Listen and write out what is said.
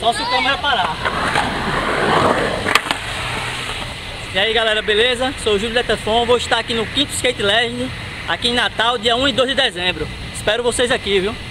Só se o câmera parar. E aí galera, beleza? Sou o Júlio Letefon, vou estar aqui no 5º Skate Legend, aqui em Natal, dia 1 e 2 de dezembro. Espero vocês aqui, viu?